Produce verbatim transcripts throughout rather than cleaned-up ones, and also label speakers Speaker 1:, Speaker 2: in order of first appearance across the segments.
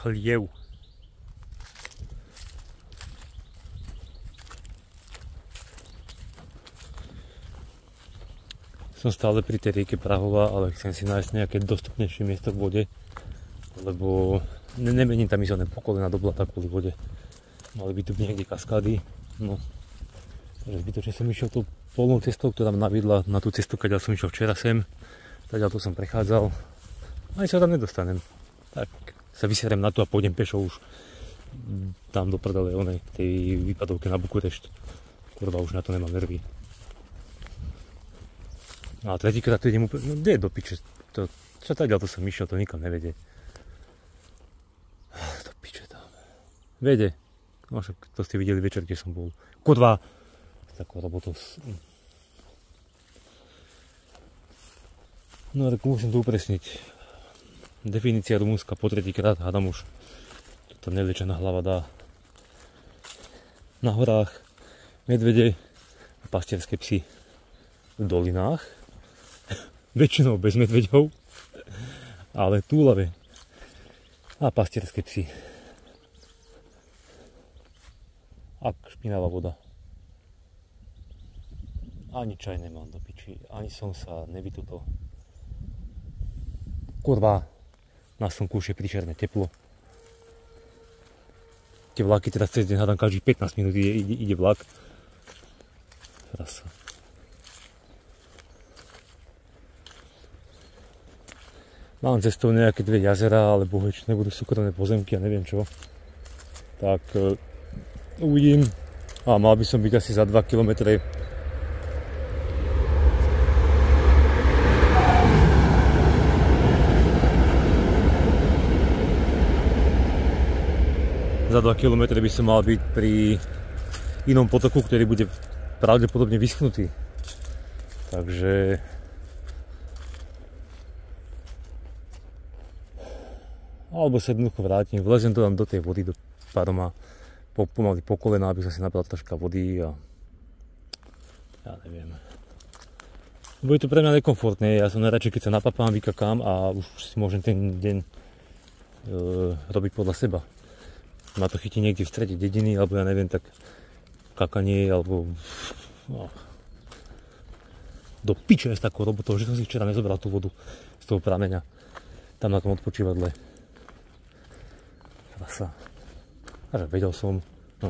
Speaker 1: chliev. Som stále pri tej rieke Prahova, ale chcem si nájsť nejaké dostupnejšie miesto k vode, lebo ne nemením tam ísť po kolena do blata kvôli vode. Mali by tu byť niekde kaskády, no. Takže zbytočne som išiel tou polnou cestou, ktorá ma naviedla na tú cestu, keď som išiel včera sem. Teda tu som prechádzal, aj sa tam nedostanem. Tak sa vyserem na to a pôjdem pešo už tam do prdele onej, tej výpadovke na Bukurešť. Kurva, už na to nemám nervy. A tretíkrát to idem úplne, no kde je do piče, to, čo tak to som išiel, to nikam nevedie. Do piče tam. Vede, no však to ste videli večer, kde som bol. Kurva, s takou robotou. No tak musím to upresniť. Definícia Rumunska po tretíkrát, hádam už, to nevlečená hlava dá. Na horách medvede a pastierské psy v dolinách. Väčšinou bez medveďov, ale túlave a pastierské psy. A špinavá voda. Ani čaj nemám do piči, ani som sa nevytutol. Kurva, na slnku už je príšerné teplo. Tie vlaky teraz cez deň hádam každých pätnásť minút ide, ide, ide vlak. Rasa. Mám cestou nejaké dve jazera, alebo či nebudú súkromné pozemky a neviem čo. Tak uh, uvidím. A mal by som byť asi za dva kilometre. Za dva kilometre by som mal byť pri inom potoku, ktorý bude pravdepodobne vyschnutý. Takže alebo sa jednoducho vrátim, vlezem to tam do tej vody, do paroma, po, pomaly po kolena, aby som si nabral troška vody a ja neviem. Bude to pre mňa nekomfortné, ja som najradšej, keď sa napapám, vykakám a už si môžem ten deň e, robiť podľa seba. Ma to chytí niekde v strede dediny, alebo ja neviem, tak kakanie, alebo no, do piče s takou robotou, že som si včera nezobral tú vodu z toho prameňa tam na tom odpočívadle. Krasa. A že vedel som, no.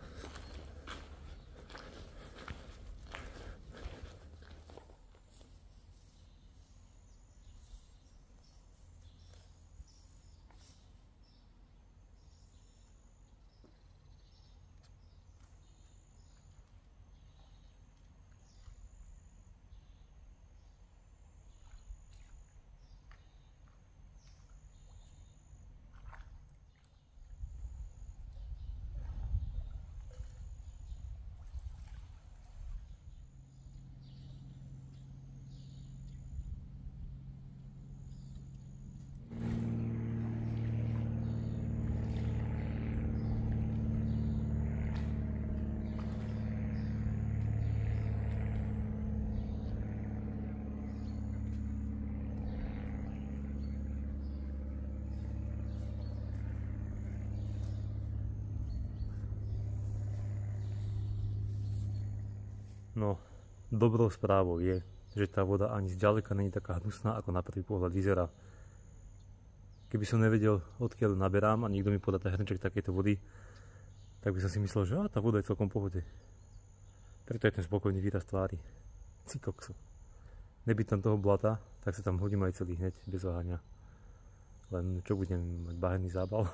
Speaker 1: No, dobrou správou je, že tá voda ani zďaleka nie je taká hnusná, ako na prvý pohľad vyzerá. Keby som nevedel, odkiaľ naberám a niekto mi podá hrnček takéto vody, tak by som si myslel, že á, tá voda je celkom v pohode. Preto je ten spokojný výraz tvári. Cikokso. Nebyť tam toho blata, tak sa tam hodím aj celý hneď, bez váhania. Len čo budem mať bahenný zábal.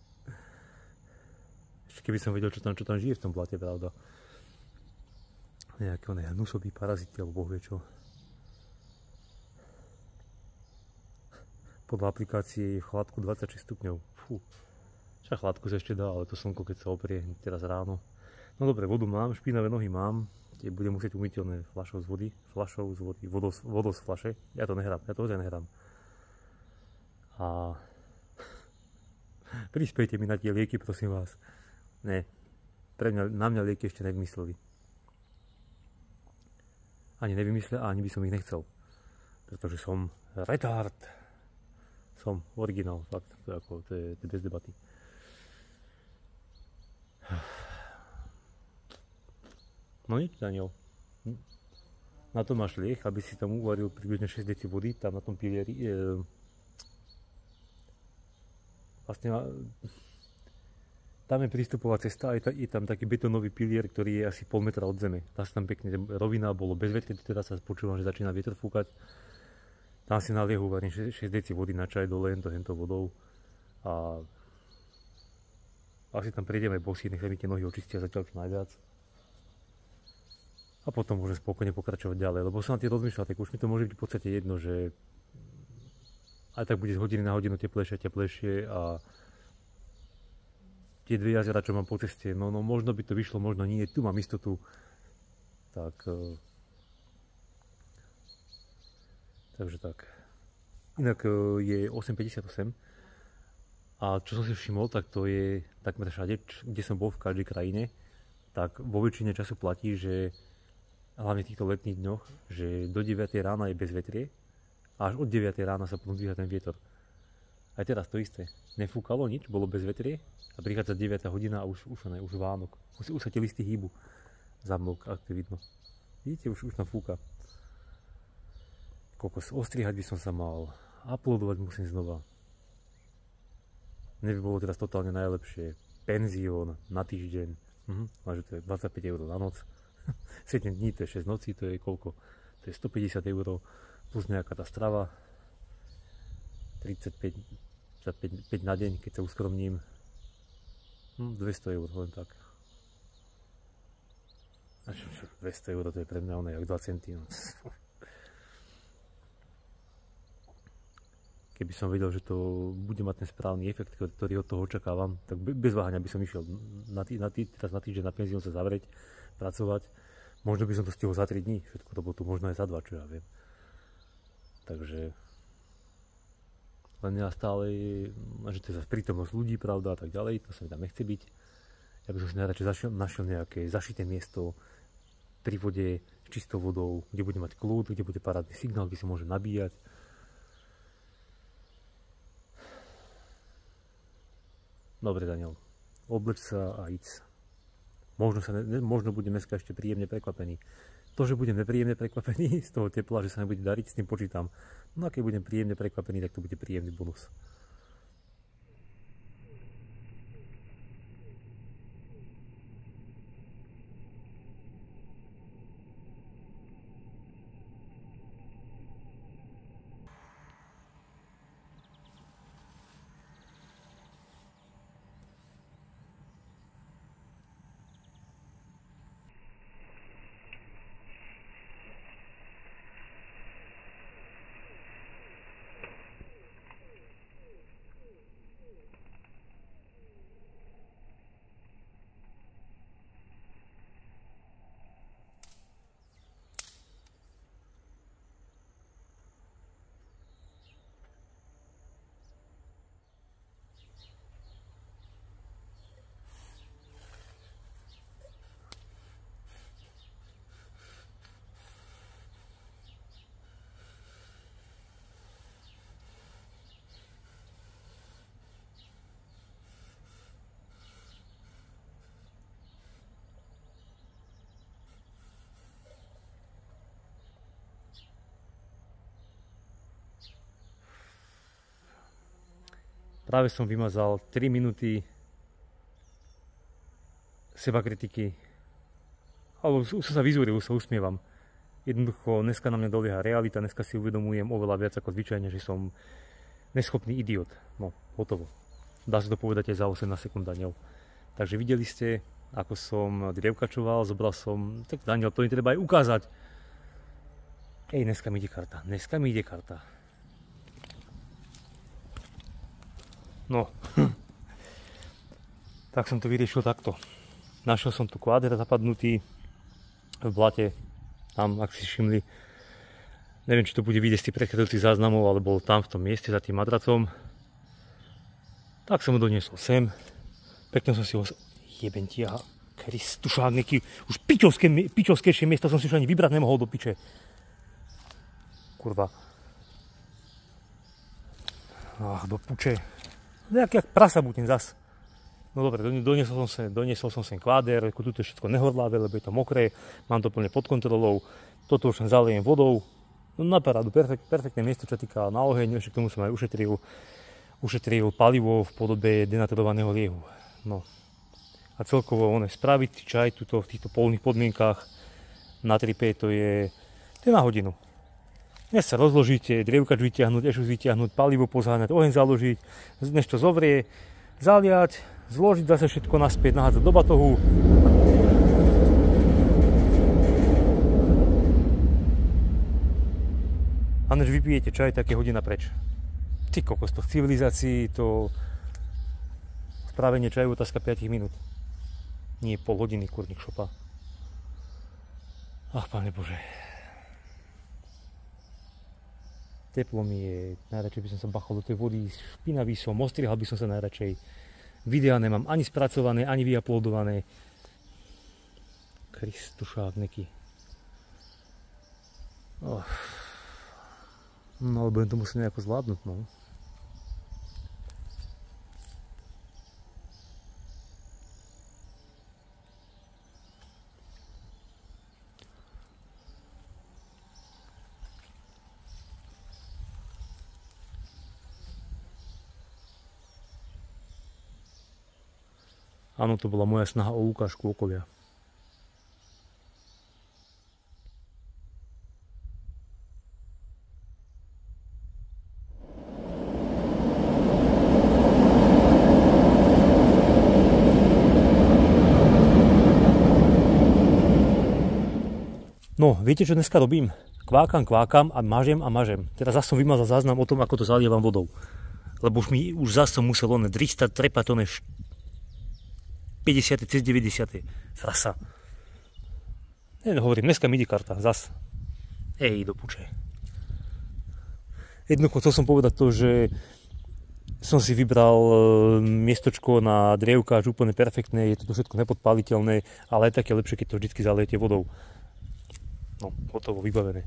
Speaker 1: Ešte keby som vedel, čo tam, čo tam žije v tom blate, pravda. Nejaké oné hnusobí parazity, alebo boh vie čo. Podľa aplikácie je v chladku dvadsaťšesť stupňov. Fú. Však chladku sa ešte dá, ale to slnko, keď sa oprie teraz ráno. No dobre, vodu mám, špinavé nohy mám. Tie budem musieť umyteľné fľašou z vody. Fľašou z vody, vodou, vodou z fľaše. Ja to nehrám, ja to ozaj nehrám. A prispejte mi na tie lieky, prosím vás. Ne, pre mňa, na mňa lieky ešte nevymysleli. Ani nevymyslel, ani by som ich nechcel. Pretože som retard. som originál, fakt, to je, ako, to je, to je bez debaty. No nič, Daniel. Na to máš lieh, aby si tam uvaril približne šesť deci vody, tam na tom pilieri. E, vlastne tam je prístupová cesta, je, ta, je tam taký betónový pilier, ktorý je asi pol metra od zeme. Tá sa tam pekne rovina, bolo bez vetry, teraz sa počúvam, že začína vietor fúkať. Tam si na liehu varím šesť deci vody na čaj dole, hento, hento vodou. A asi tam prejdeme bosí, nech sa mi tie nohy očistia zatiaľ čo najviac. A potom môžem spokojne pokračovať ďalej, lebo som na tie rozmýšľal, tak už mi to môže byť v podstate jedno, že aj tak bude z hodiny na hodinu teplejšie a teplejšie a tie dve jazera, čo mám po ceste, no, no možno by to vyšlo, možno nie, tu mám istotu, tak uh, takže tak. Inak uh, je osem päťdesiatosem a čo som si všimol, tak to je takmer všade, kde som bol v každej krajine, tak vo väčšine času platí, že hlavne v týchto letných dňoch, že do deviatej rána je bez vetrie a až od deviatej rána sa potom dvíha ten vietor. Aj teraz to isté. Nefúkalo nič, bolo bez vetrie a prichádza deviata hodina a už, už, ne, už Vánok. Už, už sa tie listy hýbu. Zamlok, ak to vidno. Vidíte, už, už tam fúka. Kokos, ostrihať by som sa mal. Uploadovať musím znova. Neby bolo teraz totálne najlepšie. Penzión na týždeň. Mhm, máže to je dvadsaťpäť eur na noc. sedem dní, to je šesť nocí, to je koľko? To je stopäťdesiat eur plus nejaká tá strava. tridsaťpäť, tridsaťpäť na deň, keď sa uskromním. Hm, dvesto eur, len tak. A čo, čo, dvesto eur, to je pre mňa ono jak dva centy. No. Keby som vedel, že to bude mať ten správny efekt, ktorý od toho očakávam, tak bez váhania by som išiel na, tý, na, tý, teraz na týždeň na penzión sa zavrieť, pracovať. Možno by som to stihol za tri dní, všetko to bolo tu možno aj za dva, čo ja viem. Takže len ja stále, že to je zase prítomnosť ľudí, pravda, a tak ďalej, to sa mi tam nechce byť. Ja by som si najradšej zašiel, našiel nejaké zašité miesto pri vode, s čistou vodou, kde bude mať kľud, kde bude parádny signál, kde si môžem nabíjať. Dobre, Daniel, obleč sa a ísť. Možno, sa ne, možno budem dneska ešte príjemne prekvapený. To, že budem nepríjemne prekvapený z toho tepla, že sa nebude dariť, s tým počítam. No a keď budem príjemne prekvapený, tak to bude príjemný bonus. Práve som vymazal tri minúty sebakritiky. Alebo už som sa vyzúril, už sa usmievam. Jednoducho, dneska na mňa dolieha realita, dneska si uvedomujem oveľa viac ako zvyčajne, že som neschopný idiot. No, hotovo. Dá sa to povedať aj za osemnásť sekúnd, Daniel. Takže videli ste, ako som drievkačoval, zobral som... Tak Daniel, to mi treba aj ukázať. Ej, dneska mi ide karta, dneska mi ide karta. No, tak som to vyriešil takto. Našiel som tu kváder zapadnutý v blate, tam, ak si všimli. Neviem, či to bude vidieť z tých prechádzajúcich záznamov, ale bol tam v tom mieste za tým madracom. Tak som ho doniesol sem. Pekne som si ho... Jeben ti, aha, Kristušák, neký... Už pičovské, pičovskejšie miesto som si už ani vybrať nemohol do piče. Kurva. Ach, do puče. Jak, jak prasa budem zas. No dobre, doniesol som sem, doniesol som sem kváder, ako tu je všetko nehorláve, lebo je to mokré, mám to plne pod kontrolou. Toto už len zalejem vodou. No na parádu, perfekt, perfektné miesto, čo týka na oheň, ešte k tomu som aj ušetril, ušetril palivo v podobe denaturovaného liehu. No. A celkovo ono spraviť si čaj tuto, v týchto polných podmienkách na tri pé to je, to je na hodinu. Dnes sa rozložíte, drievkač vyťahnuť, ešus vyťahnuť, palivo pozháňať, oheň založiť, než to zovrie, zaliať, zložiť zase všetko naspäť, nahádzať do batohu. A než vypijete čaj, tak je hodina preč. Ty kokos, to v civilizácii to spravenie čaju otázka päť minút. Nie pol hodiny, kurník šopa. Ach, Pane Bože. Teplo mi je, najradšej by som sa bachol do tej vody, špinavý som, ostrihal by som sa najradšej. Videa nemám ani spracované, ani vyuploadované. Kristušák neký. Oh. No ale budem to musieť nejako zvládnuť, no. Áno, to bola moja snaha o ukážku okolia. No, viete, čo dneska robím? Kvákam, kvákam a mažem a mažem. Teraz zase som vymazal záznam o tom, ako to zalievam vodou. Lebo už mi už zase som musel len tristať trepať one päťdesiat cez deväťdesiat. Frasa. Ne, hovorím, dneska mi ide karta, zas. Ej, do puče. Jednoducho chcel som povedať to, že som si vybral miestočko na drievkáč úplne perfektné, je to všetko nepodpáliteľné, ale je také lepšie, keď to vždy zaliete vodou. No, hotovo, vybavené.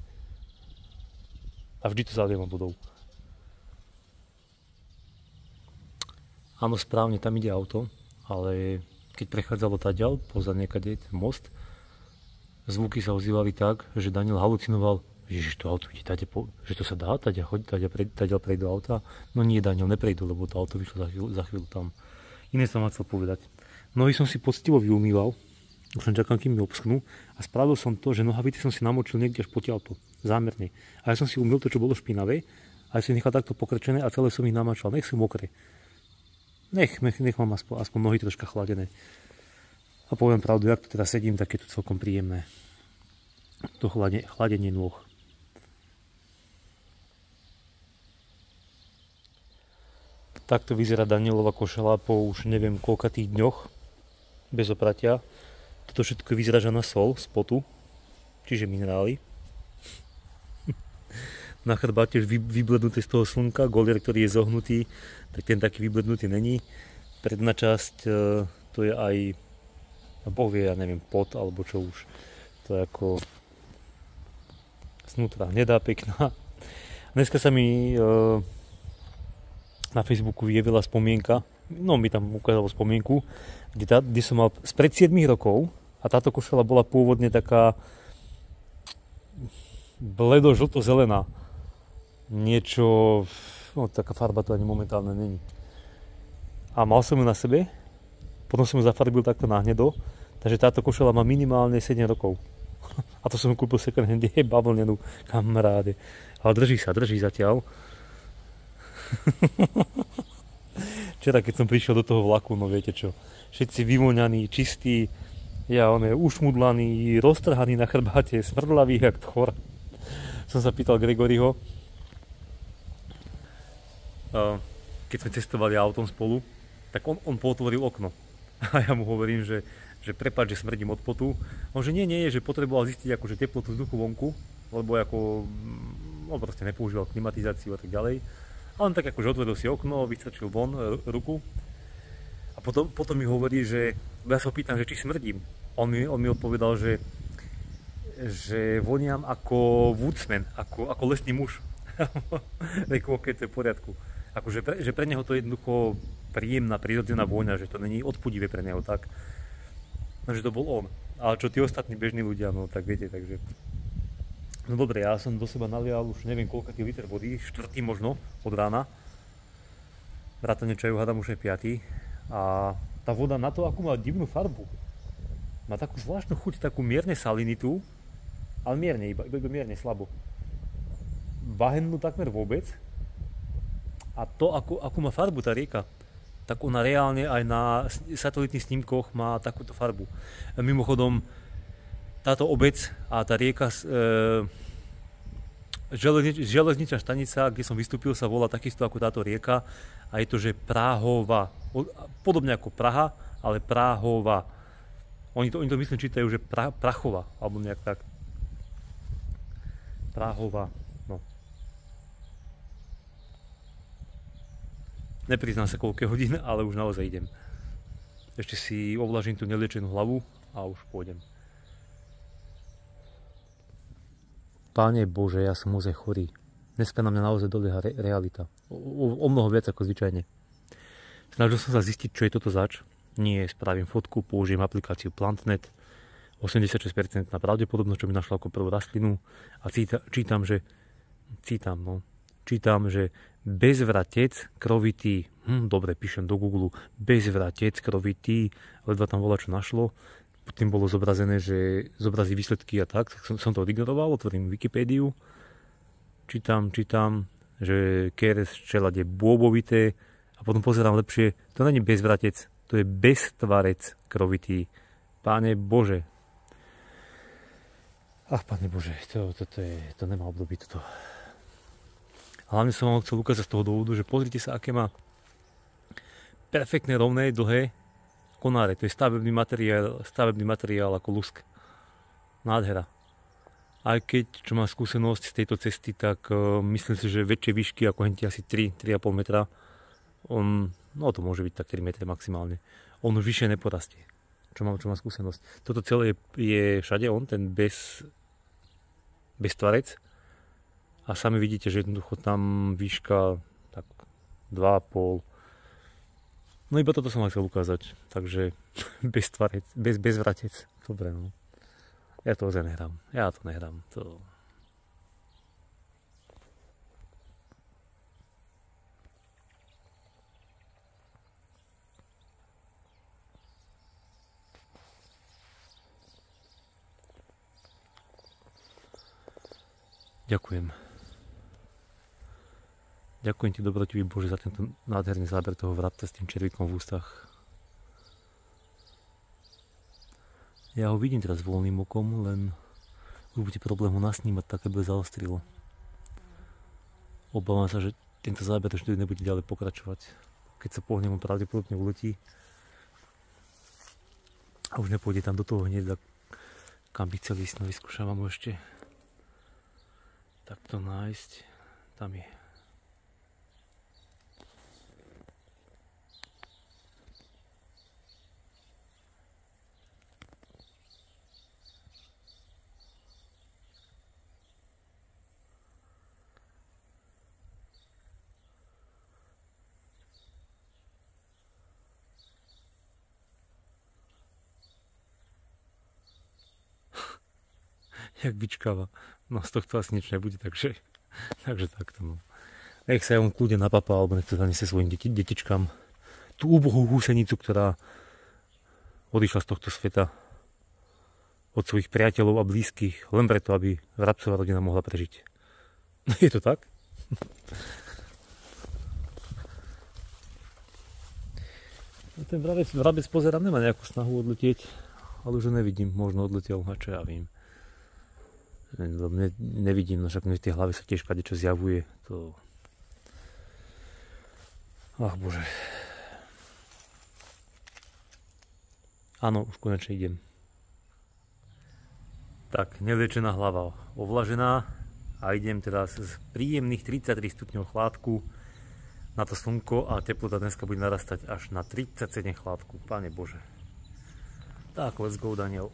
Speaker 1: A vždy to zalievam vodou. Áno, správne, tam ide auto, ale keď prechádzalo taďal, poza niekade ten most, zvuky sa ozývali tak, že Daniel halucinoval, Ježiš, to auto ide tade, že to sa dá, taďa chodí, taďa, taďa prejdu auta. No nie, Daniel, neprejdu, lebo to auto vyšlo za chvíľu, za chvíľu tam. Iné som vám chcel povedať. Nohy som si poctivo vyumýval, už len čakám, kým mi obschnú, a spravil som to, že nohavice som si namočil niekde až potiaľto, zámerne. A ja som si umýl to, čo bolo špinavé, a ja som nechal takto pokrčené a celé som ich namačal, nech sú mokré. Nech, nech, nech mám aspoň, aspoň nohy troška chladené. A poviem pravdu, jak tu teda sedím, tak je to celkom príjemné. To chladenie, chladenie nôh. Takto vyzerá Danielova košela po už neviem koľkatých dňoch bez opratia. Toto všetko je vyzražaná sol z potu, čiže minerály. Na chrbáte už vyblednuté z toho slnka, golier, ktorý je zohnutý, tak ten taký vyblednutý není. Predná časť, to je aj, Boh vie, ja neviem, pot alebo čo už. To je ako znútra hnedá, pekná. Dneska sa mi na Facebooku vyjavila spomienka, no mi tam ukázalo spomienku, kde, tá, kde som mal spred siedmich rokov a táto košela bola pôvodne taká bledo-žlto-zelená. Niečo, no taká farba to ani momentálne není. A mal som ju na sebe, potom som ju zafarbil takto na hnedo, takže táto košela má minimálne sedem rokov. A to som ju kúpil second hande, bavlnenú, kamaráde. Ale drží sa, drží zatiaľ. Včera, keď som prišiel do toho vlaku, no viete čo, všetci vyvoňaní, čistí, ja on je ušmudlaný, roztrhaný na chrbáte, smrdlavý jak tchor. Som sa pýtal Gregoriho, keď sme cestovali autom spolu, tak on, on potvoril okno. A ja mu hovorím, že, že prepáč, že smrdím od potu. On že nie, nie, že potreboval zistiť akože teplotu vzduchu vonku, lebo ako, on proste nepoužíval klimatizáciu a tak ďalej. A on tak akože otvoril si okno, vystrčil von ruku a potom, potom mi hovorí, že ja sa ho pýtam, že či smrdím. On mi, on mi odpovedal, že, že voniam ako woodsman, ako, ako lesný muž. Reku, ok, to je v poriadku. Akože pre, že pre neho to je jednoducho príjemná, prírodzená vôňa, že to není odpudivé pre neho, tak. No, že to bol on. Ale čo tí ostatní bežní ľudia, no tak viete, takže... No dobre, ja som do seba nalial už neviem koľkatý liter vody, štvrtý možno od rána. Vrátane čaju hádam už aj piatý. A tá voda na to, akú má divnú farbu. Má takú zvláštnu chuť, takú mierne salinitu, ale mierne, iba, iba mierne, slabo. Bahennú takmer vôbec. A to, akú, akú má farbu tá rieka, tak ona reálne aj na satelitných snímkoch má takúto farbu. Mimochodom, táto obec a tá rieka, e, železnič, železničná stanica, kde som vystúpil, sa volá takisto ako táto rieka a je to, že Práhova. Podobne ako Praha, ale Práhova. Oni to, oni to myslím čítajú, že pra, Prachova, alebo nejak tak. Práhova, no. Nepriznám sa koľko hodín, ale už naozaj idem. Ešte si ovlažím tú neliečenú hlavu a už pôjdem. Páne Bože, ja som ozaj chorý. Dneska na mňa naozaj dolieha re realita. O, o, o mnoho viac ako zvyčajne. Snažil som sa zistiť, čo je toto zač. Nie, spravím fotku, použijem aplikáciu PlantNet. osemdesiatšesť percent na pravdepodobnosť, čo mi našla ako prvú rastlinu. A cíta, čítam, že... Cítam, no. Čítam, že bezvratec krovitý, hm, dobre, píšem do Google, bezvratec krovitý, ledva tam bola čo našlo, potom bolo zobrazené, že zobrazí výsledky a tak, tak som, som to odignoroval, otvorím Wikipédiu, čítam, čítam, že keres čelade bôbovité a potom pozerám lepšie, to není bezvratec, to je beztvarec krovitý. Páne Bože. Ach, Páne Bože, to, to, to, je, to nemá období toto. Hlavne som vám chcel ukázať z toho dôvodu, že pozrite sa, aké má perfektné, rovné, dlhé konáre. To je stavebný materiál, stavebný materiál ako lusk. Nádhera. Aj keď, čo mám skúsenosť z tejto cesty, tak uh, myslím si, že väčšie výšky ako hentie asi tri, tri a pol metra. On, no to môže byť tak tri metre maximálne. On už vyššie neporastie. Čo mám, čo mám skúsenosť. Toto celé je, je všade on, ten bez, bez tvarec. A sami vidíte, že jednoducho tam výška tak dva a pol. No iba toto som vám chcel ukázať. Takže bez tvarec, bez, bez vratec. Dobre, no. Ja to ozaj nehrám. Ja to nehrám. To... Ďakujem. Ďakujem ti, dobrotivý Bože, za tento nádherný záber toho vrabca s tým červíkom v ústach. Ja ho vidím teraz voľným okom, len už bude problém ho nasnímať, tak aby zaostrilo. Obávam sa, že tento záber už nebude ďalej pokračovať. Keď sa pohnem, on pravdepodobne uletí. A už nepôjde tam do toho hneď, kam by chcel ísť. No vyskúšam ho ešte takto nájsť. Tam je. Jak vyčkáva. No z tohto asi nič nebude, takže, takže takto. No. Nech sa ja on kľude napapá, alebo nech to zaniesie svojim deti, detičkám tú úbohú húsenicu, ktorá odišla z tohto sveta od svojich priateľov a blízkych, len preto, aby vrabcová rodina mohla prežiť. No je to tak? No, ten vrabec, vrabec pozerám, nemá nejakú snahu odletieť, ale už ho nevidím, možno odletel, a čo ja vím. Ne, nevidím, no však v tej hlave sa tiež kadečo zjavuje. To... Ach Bože. Áno, už konečne idem. Tak, neliečená hlava ovlažená a idem teraz z príjemných tridsaťtri stupňov chládku na to slnko a teplota dneska bude narastať až na tridsaťsedem chládku. Páne Bože. Tak, let's go, Daniel.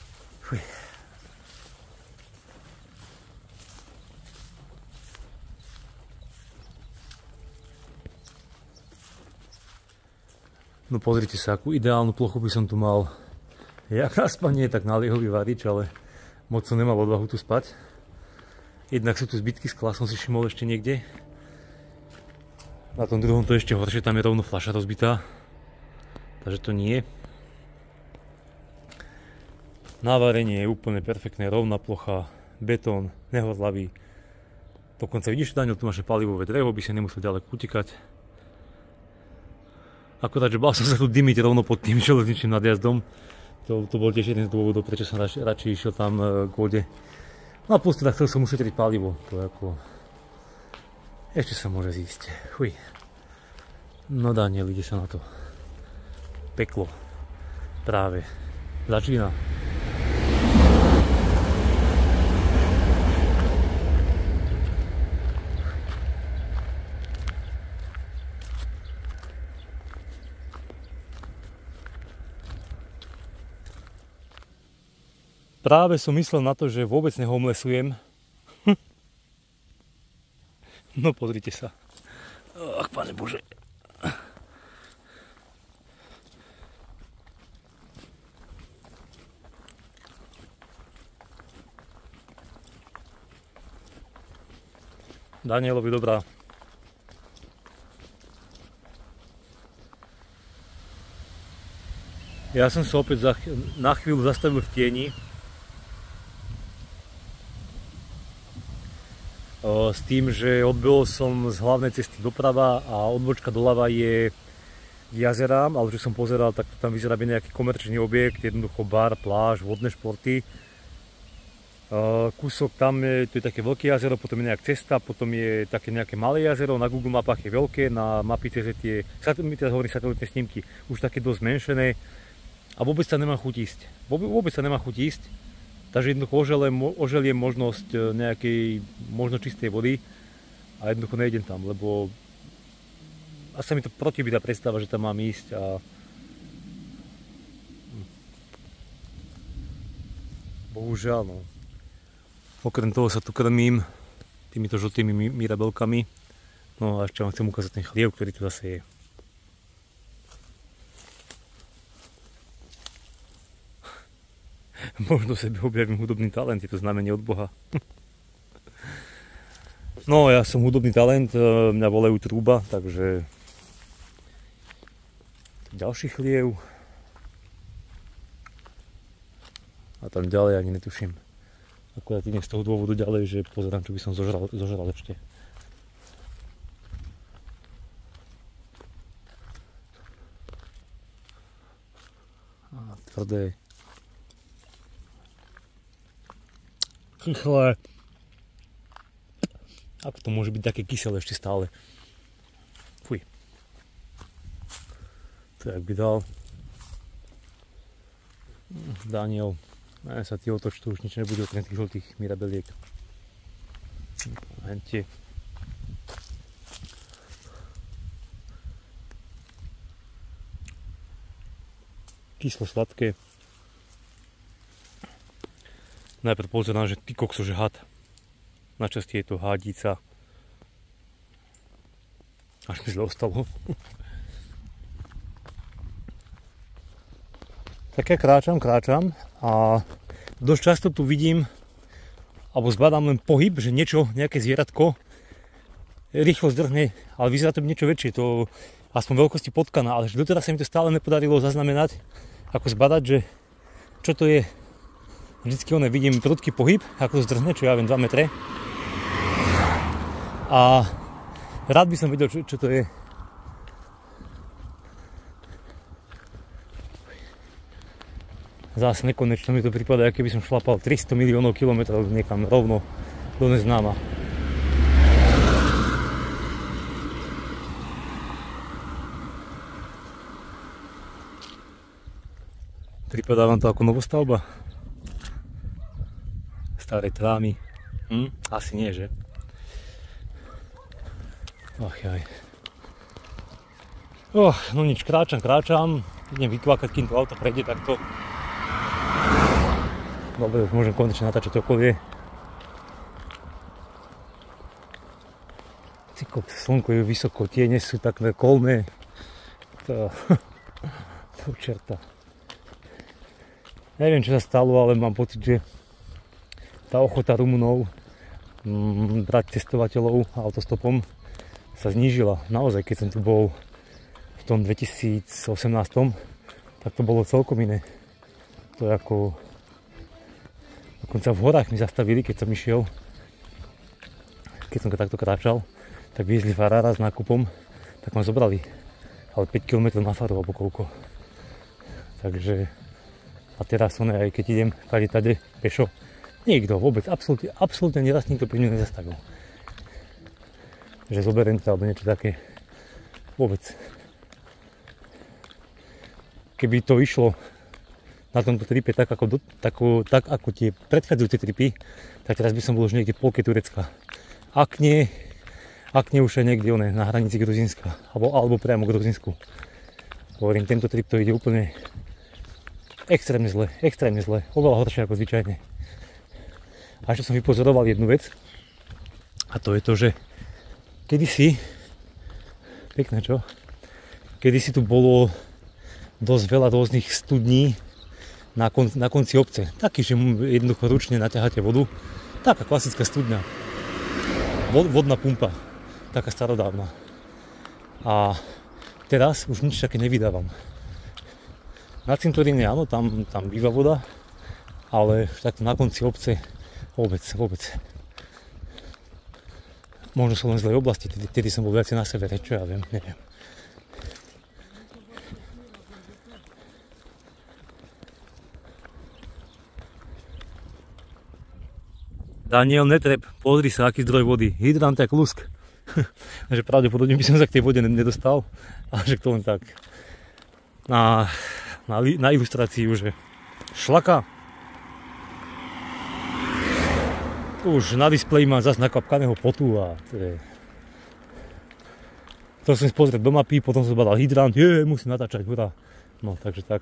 Speaker 1: Fuj. No pozrite sa, akú ideálnu plochu by som tu mal. Jak na spanie, tak na liehový varič, ale moc som nemal odvahu tu spať. Jednak sú tu zbytky skla, som si všimol ešte niekde. Na tom druhom to ešte horšie, tam je rovno fľaša rozbitá. Takže to nie. Na varenie je úplne perfektné, rovná plocha, betón, nehodlavý. Dokonca vidíš, Daniel, tu máš palivové drevo, by si nemusel ďaleko utekať. Akorát, že bál som sa tu dymiť rovno pod tým železničným nadjazdom. To, to bol tiež jeden z dôvodov, prečo som radšej, radšej išiel tam k vode. No a plus teda chcel som ušetriť palivo. To je ako... Ešte sa môže zísť. Chuj. No Daniel, ide sa na to. Peklo. Práve. Začína. Práve som myslel na to, že vôbec nehomelessujem. No pozrite sa. Ach, Pane Bože. Danielovi dobrá. Ja som sa opäť za, na chvíľu zastavil v tieni. S tým, že odbehol som z hlavnej cesty doprava a odbočka doľava je k jazerám, ale čo som pozeral, tak tam vyzerá byť nejaký komerčný objekt, jednoducho bar, pláž, vodné športy. Kúsok tam je, to je také veľké jazero, potom je nejak cesta, potom je také nejaké malé jazero, na Google mapách je veľké, na mapy cez tie, my teraz hovorím satelitné snímky, už také dosť zmenšené a vôbec sa nemá chuť ísť. Vôbec sa nemá chuť ísť. Takže jednoducho oželiem možnosť nejakej možno čistej vody a jednoducho nejdem tam, lebo asi mi to protiví tá predstava, že tam mám ísť a bohužiaľ, no. Okrem toho sa tu krmím týmito žltými mirabelkami. No a ešte vám chcem ukázať ten chliev, ktorý tu zase je. Možno sebe objavím hudobný talent, je to znamenie od Boha. No, ja som hudobný talent, mňa volajú Trúba, takže ďalší chliev. A tam ďalej ani netuším. Akurát idem z toho dôvodu ďalej, že pozerám, čo by som zožral, zožral ešte. A tvrdé. Kychle. Ako to môže byť také kyselé ešte stále? Fuj. Tak by dal. Daniel. Ne, sa ti otoč, to už nič nebude okrem tých žltých mirabeliek. Hentie. Kyslo sladké. Najprv pozerám, že ty kokso, že had. Načastie je to hádica. Až mi zle ostalo. Tak ja kráčam, kráčam a dosť často tu vidím, alebo zbadám len pohyb, že niečo, nejaké zvieratko rýchlo zdrhne, ale vyzerá to byť niečo väčšie, to aspoň veľkosti potkana, ale doteraz sa mi to stále nepodarilo zaznamenať, ako zbadať, že čo to je. Vždycky oné vidím prudký pohyb, ako zdrhne, čo ja viem, dva metre. A rád by som videl, čo, čo to je. Zase nekonečno mi to prípada, ako keby som šlapal tristo miliónov kilometrov niekam rovno do neznáma. Prípadá vám to ako novostavba? Staré trámy? Hm? Asi nie, že? Ach jaj. Oh, no nič, kráčam, kráčam. Idem vykvákať, kým to auto prejde takto. Dobre, môžem konečne natáčať okolie. Cykok, slnko je vysoko, tiene sú takmer kolmé. To... To čerta. Neviem, čo sa stalo, ale mám pocit, že tá ochota Rumunov mm, brať cestovateľov autostopom sa znížila. Naozaj, keď som tu bol v tom dvetisícosemnásť, tak to bolo celkom iné. To je ako... Dokonca v horách mi zastavili, keď som išiel. Keď som takto kráčal, tak viezli farára s nákupom, tak ma zobrali. Ale päť kilometrov na faru, alebo koľko. Takže... A teraz on aj keď idem tady tady pešo, nikto vôbec, absolútne, absolútne neraz nikto pri mne nezastavil. Že zoberiem to, alebo niečo také. Vôbec. Keby to išlo na tomto tripe tak ako, do, tako, tak ako tie predchádzajúce tripy, tak teraz by som bol už niekde v polke Turecka. Ak nie, ak nie už aj niekde one, na hranici Gruzínska, alebo, alebo priamo k Gruzínsku. Hovorím, tento trip to ide úplne extrémne zle, extrémne zle, oveľa horšie ako zvyčajne. A ešte som vypozoroval jednu vec, a to je to, že kedysi, pekné čo, kedysi tu bolo dosť veľa rôznych studní na, kon, na konci obce. Taký, že jednoducho ručne naťaháte vodu. Taká klasická studňa. Vod, vodná pumpa, taká starodávna. A teraz už nič také nevydávam. Na cintoríne áno, tam, tam býva voda, ale takto na konci obce vôbec, vôbec. Možno som len v zlej oblasti, tedy, tedy som bol viacej na severe, čo ja viem, neviem. Daniel, netreb, pozri sa, aký zdroj vody, hydrant jak lusk. Takže pravdepodobne by som sa k tej vode nedostal, ale že to len tak. Na... Na, na ilustráciu, že šlaka. Už na displeji mám zase nakvapkaného potu a to je... To som si pozrieť do mapy, potom som zbadal hydrant, je, musím natáčať, hurá. No, takže tak.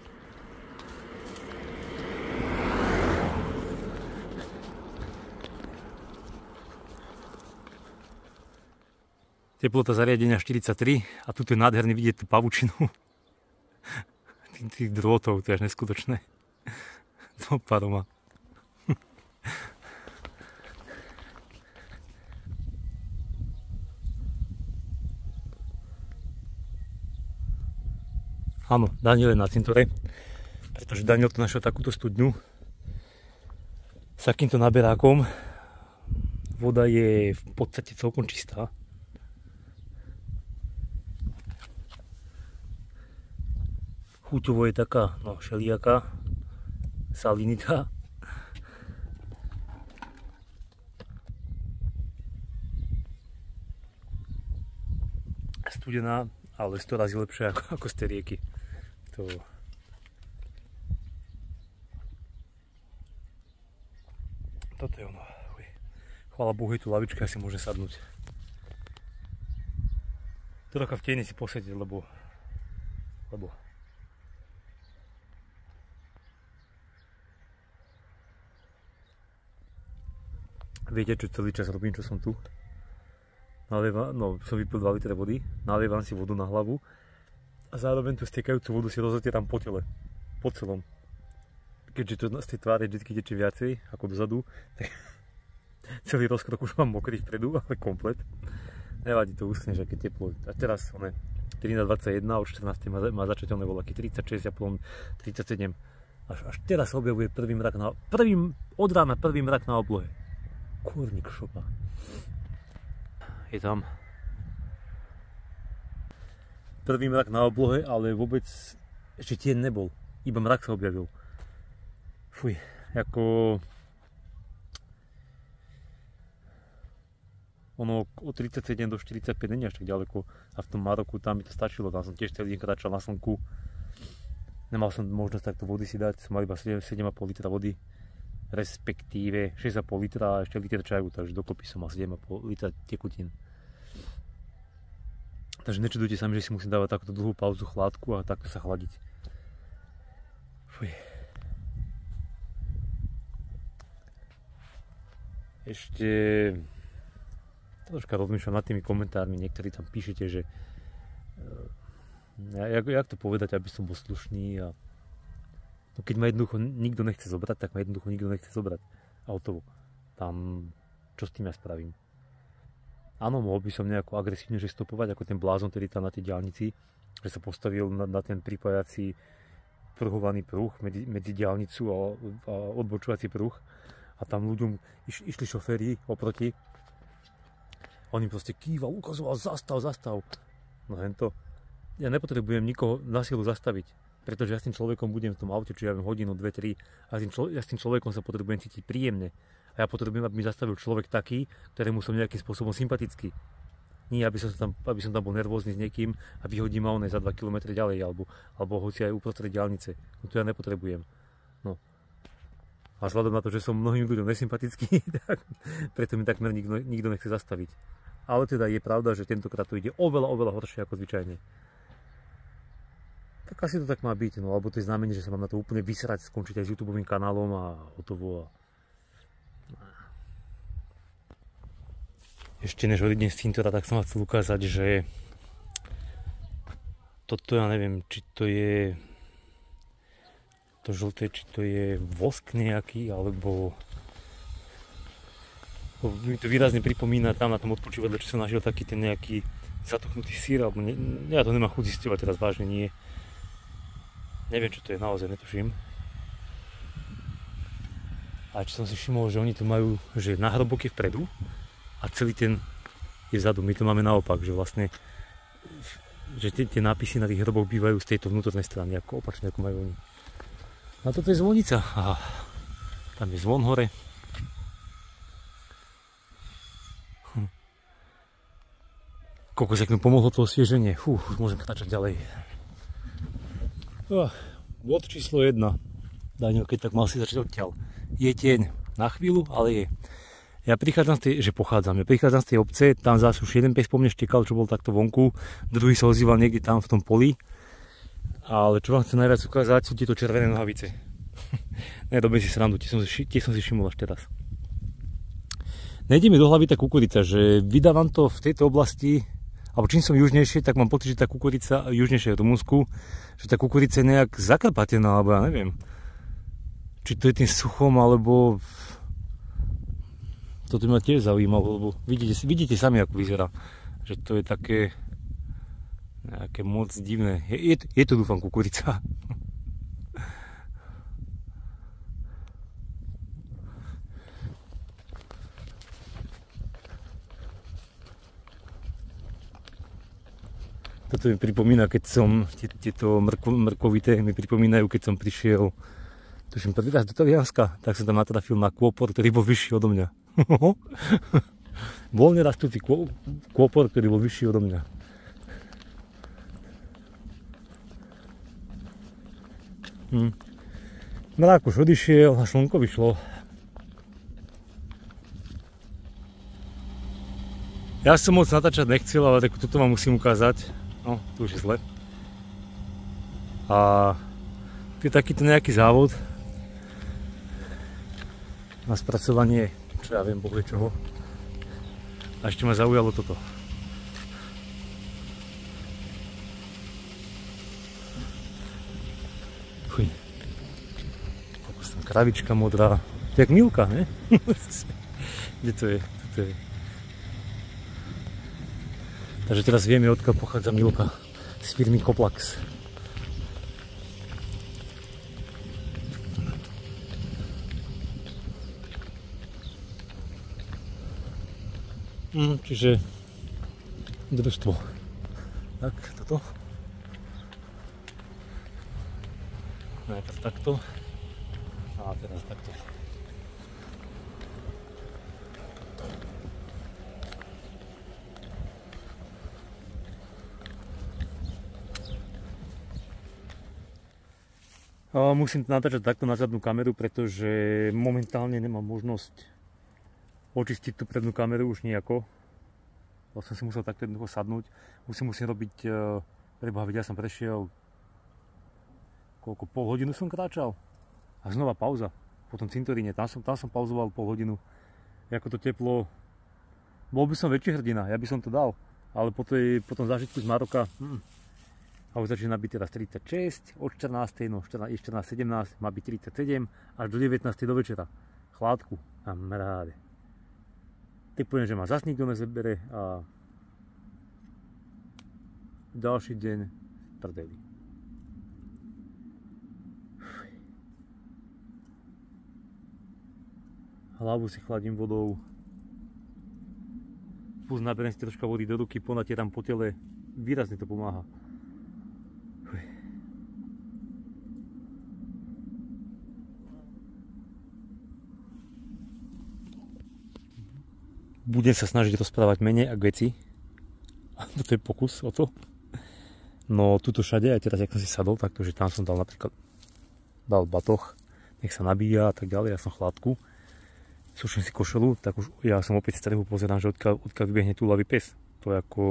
Speaker 1: Teplota zariadenia štyridsaťtri a tu je nádherný vidieť tú pavučinu. Tých drôtov, to je až neskutočné. Do paroma. Áno, Daniel je na cintore, pretože Daniel tu našiel takúto studňu s takýmto naberákom. Voda je v podstate celkom čistá. Chuťovo je taká, no, šeliaká, salinitá. Studená, ale sto razy lepšia ako, ako z tej rieky. To... Toto je ono. Chvála Bohu, je tu lavička, si môže sadnúť. Trocha v tieni si posediť, lebo... lebo... Viete, čo celý čas robím, čo som tu? Nalievam, no, som vypil dva litre vody, nalievam si vodu na hlavu a zároveň tú stiekajúcu vodu si rozotieram po tele, po celom. Keďže to z tej tváre vždy teče viacej ako dozadu, tak celý rozkrok už mám mokrý vpredu, ale komplet. Nevadí, to uschne, že keď teplo. A teraz one trinásť dvadsaťjeden, od štrnástej má, má začať one voľaky tridsaťšesť a potom tridsaťsedem. Až, až teraz sa objavuje prvý mrak na... Prvý, od rána prvý mrak na oblohe. Kurník šopa. Je tam prvý mrak na oblohe, ale vôbec ešte tieň nebol. Iba mrak sa objavil. Fuj, ako... Ono od tridsaťsedem do štyridsaťpäť nie je až tak ďaleko. A v tom Maroku tam mi to stačilo. Tam som tiež celý deň kráčal na slnku. Nemal som možnosť takto vody si dať. Som mal iba sedem a pol litra vody. Respektíve šesť a pol litra a ešte liter čaju, takže dokopy som mal sedem a pol litra tekutín. Takže nečudujte sa mi, že si musím dávať takúto dlhú pauzu, chládku a takto sa chladiť. Fuj. Ešte troška rozmýšľam nad tými komentármi, niektorí tam píšete, že jak, jak to povedať, aby som bol slušný a no keď ma jednoducho nikto nechce zobrať, tak ma jednoducho nikto nechce zobrať autovo. Tam, čo s tým ja spravím? Áno, mohol by som nejako agresívne stopovať, ako ten blázon, ktorý tam na tej diaľnici, že sa postavil na, na ten pripájací pruhovaný pruh medzi, medzi diaľnicu a, a odbočovací pruh a tam ľuďom iš, išli šoféri oproti. On im proste kýval, ukazoval, zastav, zastav. No hento. Ja nepotrebujem nikoho na silu zastaviť, pretože ja s tým človekom budem v tom aute, čiže ja viem hodinu, dve, tri a ja s tým človekom sa potrebujem cítiť príjemne. A ja potrebujem, aby mi zastavil človek taký, ktorému som nejakým spôsobom sympatický. Nie, aby som tam, aby som tam bol nervózny s niekým a vyhodí ma oné za dva kilometre ďalej, alebo, alebo hoci aj uprostred diaľnice. No to ja nepotrebujem. No. A vzhľadom na to, že som mnohým ľuďom nesympatický, tak preto mi takmer nikto, nikto nechce zastaviť. Ale teda je pravda, že tentokrát to ide oveľa, oveľa horšie ako zvyčajne. Tak asi to tak má byť, no, alebo to je znamenie, že sa mám na to úplne vysrať, skončiť aj s YouTubeovým kanálom a hotovo. Ešte než odídem z Cintora, tak som vám chcel ukázať, že toto ja neviem, či to je to žlté, či to je vosk nejaký, alebo mi to výrazne pripomína tam na tom odpočívadle, čo som našiel taký ten nejaký zatuchnutý sír, alebo ne, ja to nemám chuť zisťovať teraz vážne, nie. Neviem, čo to je, naozaj netuším. A čo som si všimol, že oni tu majú, že náhrobok je vpredu a celý ten je vzadu. My to máme naopak, že vlastne že tie, tie nápisy na tých hroboch bývajú z tejto vnútornej strany, ako opačne, ako majú oni. A toto je zvonica. A tam je zvon hore. Hm. Koľko sa mi pomohlo to osvieženie. Fú, môžem kráčať ďalej. Oh, bod číslo jedna. Daniel, keď tak mal si začať odtiaľ. Je tieň na chvíľu, ale je. Ja prichádzam z tej, že pochádzam, ja prichádzam z tej obce, tam zás už jeden pes po mne štekal, čo bol takto vonku, druhý sa ozýval niekde tam v tom poli. Ale čo vám chcem najviac ukázať, sú tieto červené nohavice. Ne, dobre si srandu, tie som, tie som si všimol až teraz. Nejde mi do hlavy tá kukurica, že vydávam to v tejto oblasti, alebo čím som južnejšie, tak mám pocit, že tá kukurica, južnejšie v Rumunsku, že tá kukurica je nejak zakarpatená, alebo ja neviem. Či to je tým suchom, alebo... Toto ma tiež zaujímalo, lebo vidíte, vidíte sami, ako vyzerá. Že to je také... nejaké moc divné. Je, je, je to, dúfam, kukurica. Toto mi pripomína, keď som, tieto mrko, mrkovité mi pripomínajú, keď som prišiel, tuším, prvý raz do Talianska, tak som tam natrafil na kôpor, ktorý bol vyšší odo mňa. Voľne rastúci kôpor, ktorý bol vyšší odo mňa. Hm. Mrák už odišiel a slnko vyšlo. Ja som moc natáčať nechcel, ale tak toto vám musím ukázať. No, tu už je zle. A tu je takýto nejaký závod na spracovanie, čo ja viem, bohvie čoho. A ešte ma zaujalo toto. Fuj. Kokos tam kravička modrá. To je jak Milka, ne? Kde to je? To je. Takže teraz vieme, odkiaľ pochádza Milka. Z firmy Koplax. Mm, čiže družstvo. Tak, toto. Najprv takto. A teraz takto. Musím natáčať takto na zadnú kameru, pretože momentálne nemám možnosť očistiť tú prednú kameru už nejako. Vlastne som si musel takto jednoducho sadnúť. Musím musím robiť, preboha, ja som prešiel koľko, pol hodinu som kráčal a znova pauza po tom cintoríne. Tam som, tam som pauzoval pol hodinu. Ako to teplo, bol by som väčší hrdina, ja by som to dal, ale po, tej, po tom zážitku z Maroka, hm. a už začína byť teraz tridsaťšesť, od štrnástej, no štrnásť sedemnásť má byť tridsaťsedem, až do devätnástej do večera. Chládku, kamaráde. Tak poviem, že ma zas nikto nezabere a ďalší deň v prdeli. Hlavu si chladím vodou. Plus naberiem si troška vody do ruky, ponatieram po tele. Výrazne to pomáha. Budem sa snažiť rozprávať menej ak veci. To je pokus o to. No tuto všade, aj teraz, jak som si sadol, takto, že tam som dal napríklad dal batoh, nech sa nabíja a tak ďalej, ja som chladku. Suším si košelu, tak už ja som opäť z strehu pozerám, že odkiaľ, odkiaľ vybehne túlavý pes. To je ako...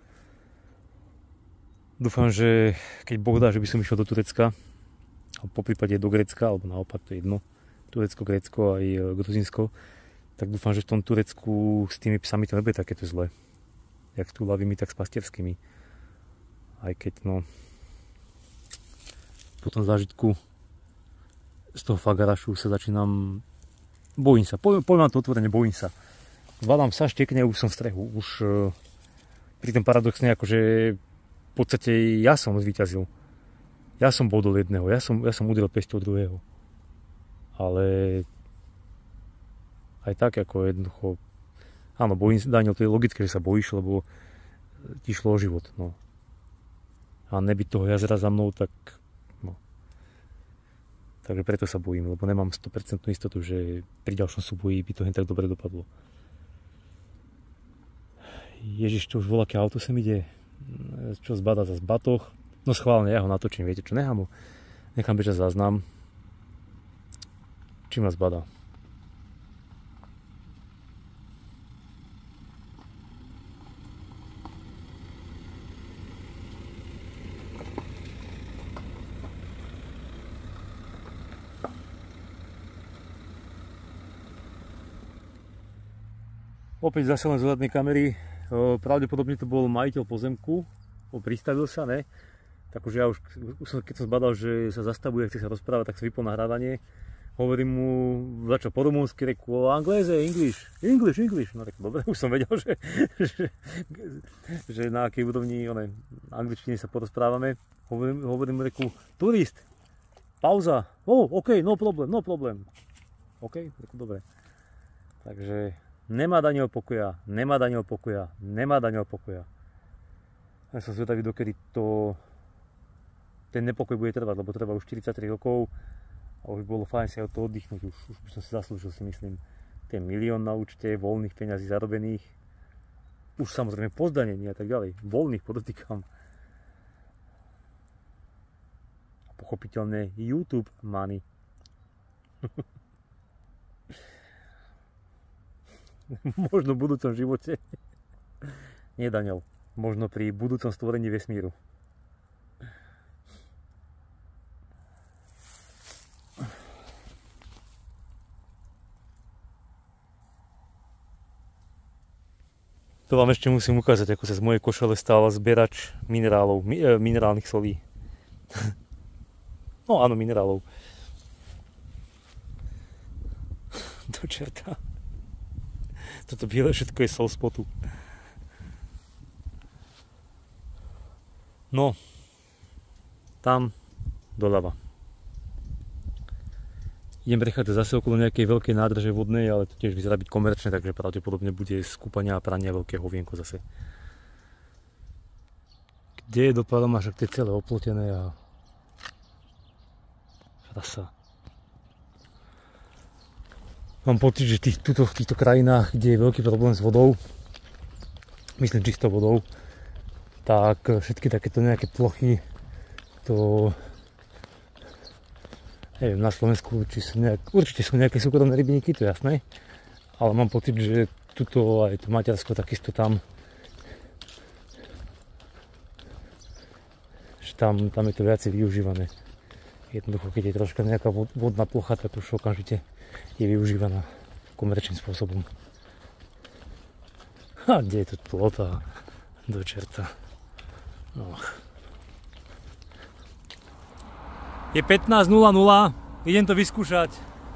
Speaker 1: Dúfam, že keď Boh dá, že by som išiel do Turecka, po prípade do Grécka, alebo naopak, to je jedno, Turecko, Grécko aj Gruzínsko, tak dúfam, že v tom Turecku s tými psami to nebude takéto zle. Jak s túlavými, tak s pastierskými. Aj keď, no... Po tom zážitku z toho Fagarašu sa začínam... Bojím sa, poviem, poviem vám to otvorene, bojím sa. Valám sa, štekne, už som v strehu. Už uh, pri tom paradoxne, akože v podstate ja som zvíťazil. Ja som bodol jedného, ja som, ja som udelil pesťou druhého. Ale aj tak, ako jednoducho... Áno, bojím sa, Daniel, to je logické, že sa bojíš, lebo ti šlo o život, no. A nebyť toho jazera za mnou, tak... No. Takže preto sa bojím, lebo nemám sto percent istotu, že pri ďalšom súboji by to hen tak dobre dopadlo. Ježiš, čo už voľaké auto sem ide, čo zbada zas batoh. No schválne, ja ho natočím, viete čo, nechám ho, nechám bežať záznam. Čím ma zbada? Opäť zase len z zadnej kamery, pravdepodobne to bol majiteľ pozemku, pristavil sa, ne? Tak už ja už, keď som zbadal, že sa zastavuje, chce sa rozprávať, tak sa vypol nahrávanie. Hovorím mu, začal po rumúnsky, reku, angléze, English, English, English. No tak dobre, už som vedel, že, že, že na akej úrovni one, angličtine sa porozprávame. Hovorím, hovorím mu, reku, turist, pauza, oh, ok, no problem, no problem. Ok, reku, dobre. Takže... Nemá Daniel pokoja, nemá Daniel pokoja, nemá Daniel pokoja. Ja som zvedavý, dokedy to, ten nepokoj bude trvať, lebo trvá už štyridsaťtri rokov a už bolo fajn si od toho oddychnúť, už, už by som si zaslúžil, si myslím, ten milión na účte, voľných peňazí zarobených, už samozrejme pozdanení a tak ďalej, voľných podotýkam. A pochopiteľne YouTube money. Možno v budúcom živote. Nie, Daniel. Možno pri budúcom stvorení vesmíru. To vám ešte musím ukázať, ako sa z mojej košele stál zbierač minerálov, mi, e, minerálnych solí. No áno, minerálov. Do čerta. Toto biele všetko je sol spotu. No, tam doľava. Idem prechádzať zase okolo nejakej veľkej nádrže vodnej, ale to tiež vyzerá byť komerčné, takže pravdepodobne bude z kúpania a prania veľké hovienko zase. Kde je dopadom, až to je celé oplotené a rasa. Mám pocit, že tých, tuto, v týchto krajinách, kde je veľký problém s vodou, myslím čistou vodou, tak všetky takéto nejaké plochy, to neviem, na Slovensku či sú nejak, určite sú nejaké súkromné rybníky, to je jasné, ale mám pocit, že tuto aj to Maďarsko takisto tam, že tam, tam je to viacej využívané. Jednoducho, keď je troška nejaká vodná plocha, tak už okamžite je využívaná komerčným spôsobom. A kde je to plota? Do čerta. Och. Je pätnásť nula nula, idem to vyskúšať.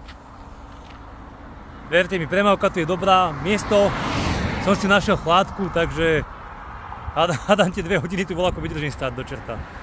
Speaker 1: Verte mi, premávka tu je dobrá, miesto, som si našiel chládku, takže hádam tie dve hodiny tu voľako vydržím stáť do čerta.